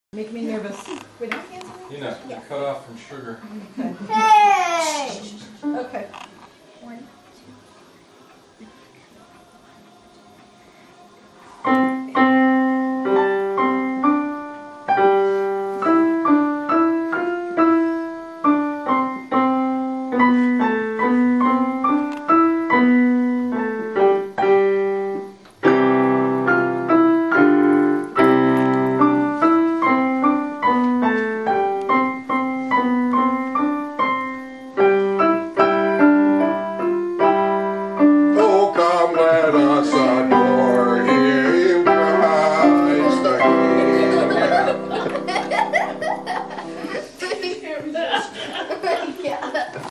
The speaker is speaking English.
Make me nervous. Wait, my hands are You're not cut off from sugar. Okay. Hey! Okay. One.